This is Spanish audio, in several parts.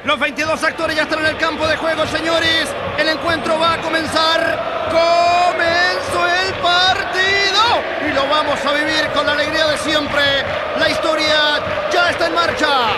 Los 22 actores ya están en el campo de juego, señores. El encuentro va a comenzar. Comenzó el partido y lo vamos a vivir con la alegría de siempre. La historia ya está en marcha.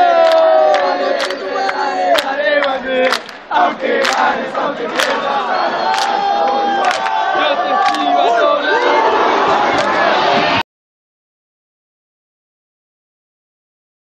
Aunque ganes, aunque pierdas.